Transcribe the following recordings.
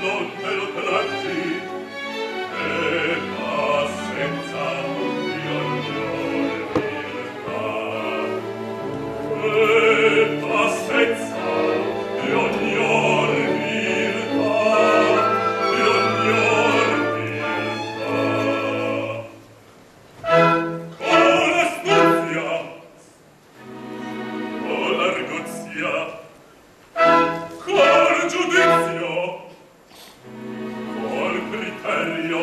non te lo traggi, e va senza di ogni virtà, e va senza di ogni virtà, di ogni virtà. Con l'astuzia, con l'argozia, col giudizio, col criterio,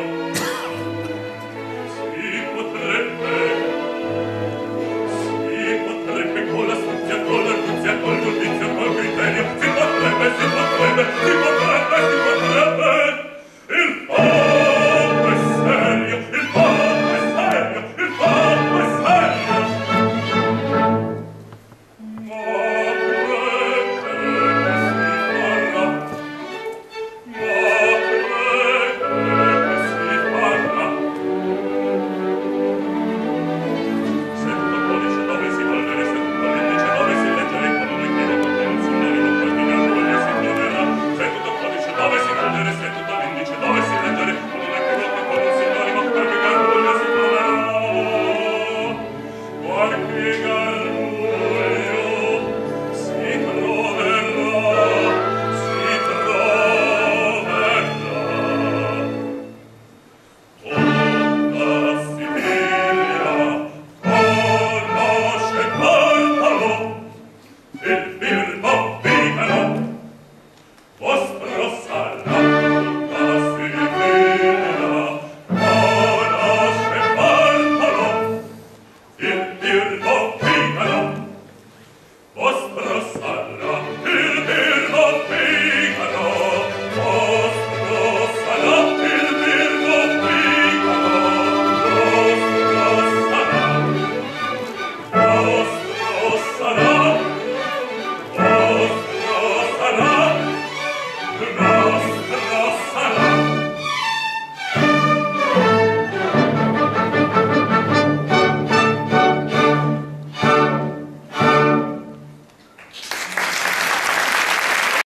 si potrebbe con l'astuzia, con l'argozia, col giudizio, col criterio, si potrebbe, si potrebbe, si potrebbe, si potrebbe.